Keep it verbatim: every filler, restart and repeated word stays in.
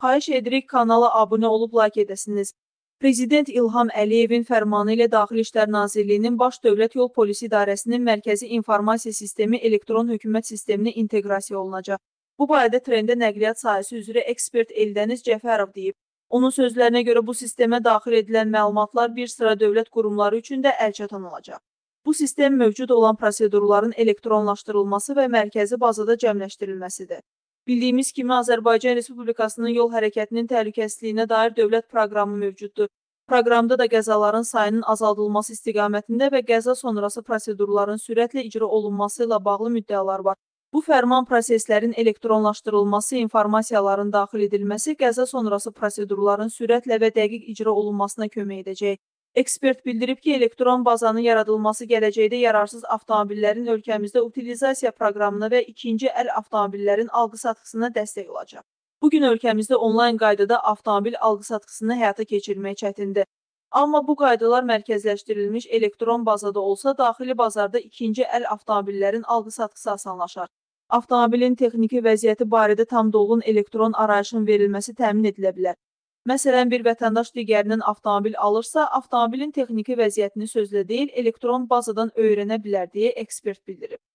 Xahiş edirik kanala abunə olub like edəsiniz. Prezident İlham Əliyevin fərmanı ilə Daxili İşlər Nazirliyinin Baş Dövlət Yol Polisi İdarəsinin Mərkəzi İnformasiya Sistemi elektron hökumət sisteminə inteqrasiya olunacaq. Bu barədə trendə nəqliyyat sahəsi üzrə ekspert Eldəniz Cəfərov deyib. Onun sözlərinə görə bu sistemə daxil edilən məlumatlar bir sıra dövlət qurumları üçün də əlçatan olacaq. Bu sistem mövcud olan prosedurların elektronlaşdırılması və mərkəzi bazada cəmləşdirilməsidir. Bildiyimiz kimi, Azərbaycan Respublikasının yol hərəkətinin təhlükəsizliyinə dair dövlət proqramı mövcuddur. Proqramda da qəzaların sayının azaldılması istiqamətində və qəza sonrası prosedurların sürətlə icra olunması ilə bağlı müddəalar var. Bu fərman proseslərin elektronlaşdırılması, informasiyaların daxil edilməsi, qəza sonrası prosedurların sürətlə və dəqiq icra olunmasına kömək edəcək. Ekspert bildirib ki, elektron bazanın yaradılması gələcəkdə yararsız avtomobillərin ölkəmizdə utilizasiya proqramına və ikinci əl avtomobillərin alqı-satqısına dəstək olacaq. Bugün ölkəmizdə onlayn qaydada avtomobil alqı-satqısını həyata keçirmək çətindir. Amma bu qaydalar mərkəzləşdirilmiş elektron bazada olsa, daxili bazarda ikinci əl avtomobillərin alqı-satqısı asanlaşar. Avtomobilin texniki vəziyyəti barədə tam dolğun elektron arayışın verilməsi təmin edilə bilər. Məsələn, bir vətəndaş digərinin avtomobil alırsa, avtomobilin texniki vəziyyətini sözlə deyil, elektron bazadan öyrənə bilər deyə ekspert bildirib.